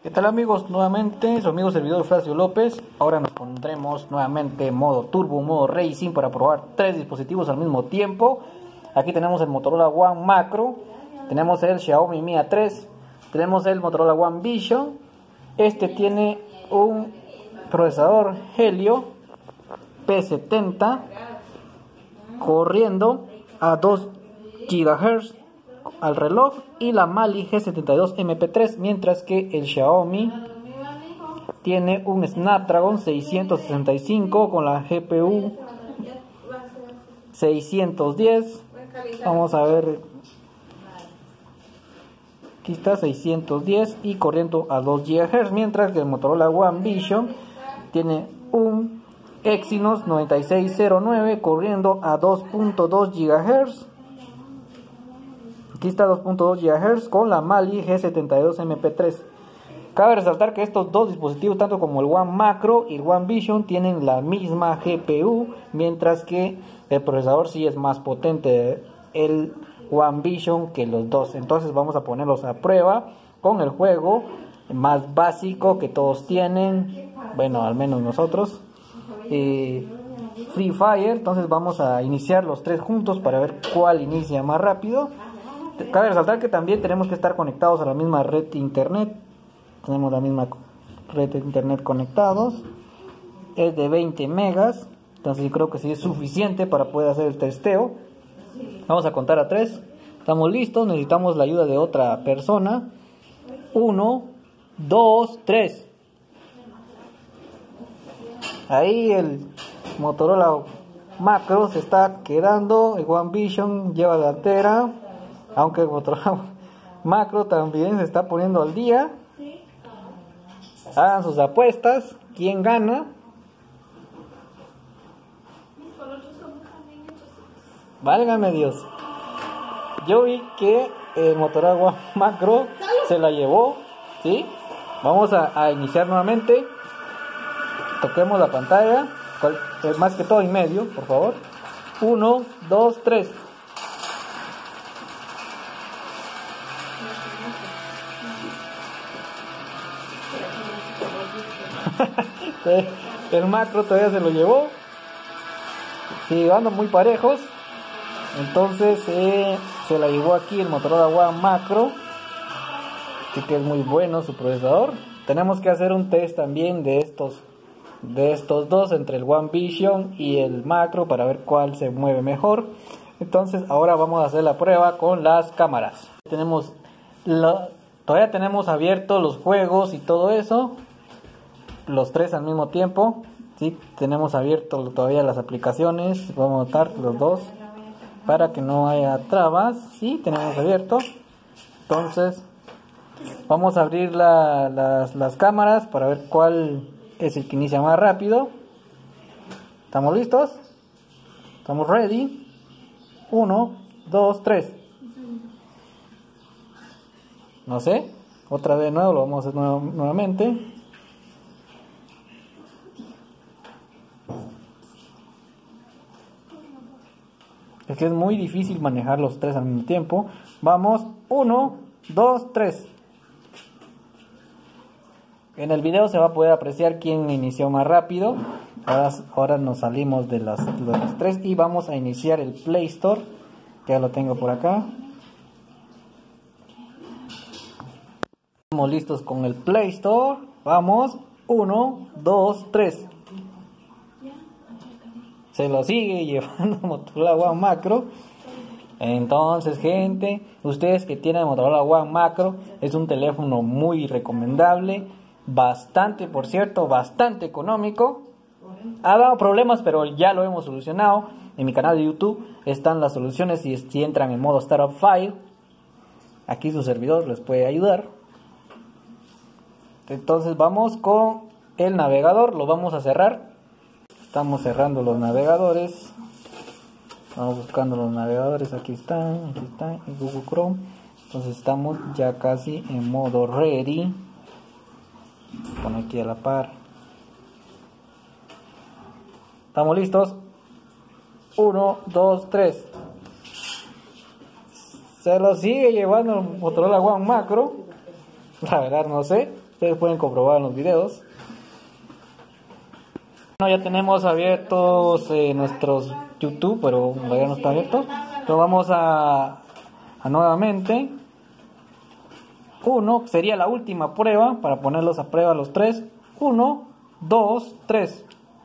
¿Qué tal amigos? Nuevamente su amigo servidor Flacio López. Ahora nos pondremos nuevamente modo turbo, modo racing para probar tres dispositivos al mismo tiempo. Aquí tenemos el Motorola One Macro, tenemos el Xiaomi Mi A3, tenemos el Motorola One Vision. Este tiene un procesador Helio P70 corriendo a 2 GHz al reloj y la Mali G72 MP3, mientras que el Xiaomi tiene un Snapdragon 665 con la GPU 610. Vamos a ver, aquí está 610 y corriendo a 2 GHz, mientras que el Motorola One Vision tiene un Exynos 9609 corriendo a 2.2 GHz. Aquí está 2.2 GHz con la Mali G72 MP3. Cabe resaltar que estos dos dispositivos, tanto como el One Macro y el One Vision, tienen la misma GPU, mientras que el procesador sí es más potente el One Vision que los dos. Entonces vamos a ponerlos a prueba con el juego más básico que todos tienen, bueno, al menos nosotros, Free Fire. Entonces vamos a iniciar los tres juntos para ver cuál inicia más rápido. Cabe resaltar que también tenemos que estar conectados a la misma red de internet. Tenemos la misma red de internet conectados. Es de 20 megas. Entonces yo creo que sí es suficiente para poder hacer el testeo. Vamos a contar a 3. Estamos listos. Necesitamos la ayuda de otra persona. 1, 2, 3. Ahí el Motorola Macro se está quedando. El One Vision lleva la delantera. Aunque el Motorola Macro también se está poniendo al día. Hagan sus apuestas. ¿Quién gana? Válgame Dios. Yo vi que el Motorola Macro se la llevó. ¿Sí? Vamos a iniciar nuevamente. Toquemos la pantalla. Más que todo en medio, por favor. 1, 2, 3. El Macro todavía se lo llevó. Sí, andan muy parejos. Entonces se la llevó aquí el Motorola One Macro. Así que es muy bueno su procesador. Tenemos que hacer un test también de estos dos, entre el One Vision y el Macro, para ver cuál se mueve mejor. Entonces ahora vamos a hacer la prueba con las cámaras. Todavía tenemos abiertos los juegos y todo eso, los tres al mismo tiempo. Sí, tenemos abierto todavía las aplicaciones. Vamos a notar los dos para que no haya trabas. Sí, tenemos abierto. Entonces vamos a abrir las cámaras para ver cuál es el que inicia más rápido. ¿Estamos listos? ¿Estamos ready? 1, 2, 3. No sé, otra vez de nuevo, lo vamos a hacer nuevamente. Es que es muy difícil manejar los tres al mismo tiempo. Vamos, 1, 2, 3. En el video se va a poder apreciar quién inició más rápido. Ahora nos salimos de los tres y vamos a iniciar el Play Store. Ya lo tengo por acá. Estamos listos con el Play Store. Vamos, 1, 2, 3. Se lo sigue llevando Motorola One Macro. Entonces, gente, ustedes que tienen Motorola One Macro, es un teléfono muy recomendable. Bastante, por cierto, bastante económico. Ha dado problemas, pero ya lo hemos solucionado. En mi canal de YouTube están las soluciones. Si entran en modo Startup File, aquí su servidor les puede ayudar. Entonces vamos con el navegador. Lo vamos a cerrar. Estamos cerrando los navegadores. Vamos buscando los navegadores. Aquí están en Google Chrome. Entonces estamos ya casi en modo ready. Pon aquí a la par. ¿Estamos listos? 1, 2, 3. Se lo sigue llevando el Motorola One Macro. La verdad no sé. Ustedes pueden comprobar en los videos. Bueno, ya tenemos abiertos nuestros YouTube, pero todavía no está abierto. Entonces vamos a nuevamente. Uno sería la última prueba para ponerlos a prueba los tres. 1, 2, 3.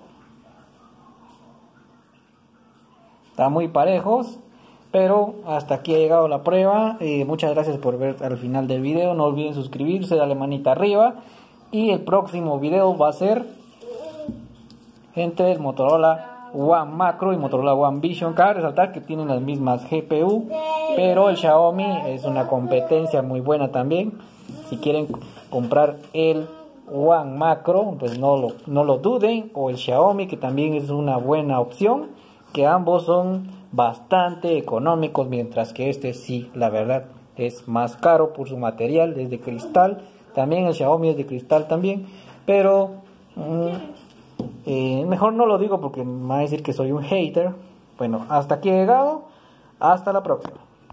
Están muy parejos, pero hasta aquí ha llegado la prueba. Muchas gracias por ver al final del video. No olviden suscribirse, darle manita arriba. Y el próximo video va a ser entre el Motorola One Macro y Motorola One Vision. Cabe resaltar que tienen las mismas GPU, pero el Xiaomi es una competencia muy buena también. Si quieren comprar el One Macro, pues no lo duden, o el Xiaomi, que también es una buena opción, que ambos son bastante económicos, mientras que este sí, la verdad, es más caro por su material, es de cristal. También el Xiaomi es de cristal también, pero mejor no lo digo porque me va a decir que soy un hater. Bueno, hasta aquí he llegado, hasta la próxima.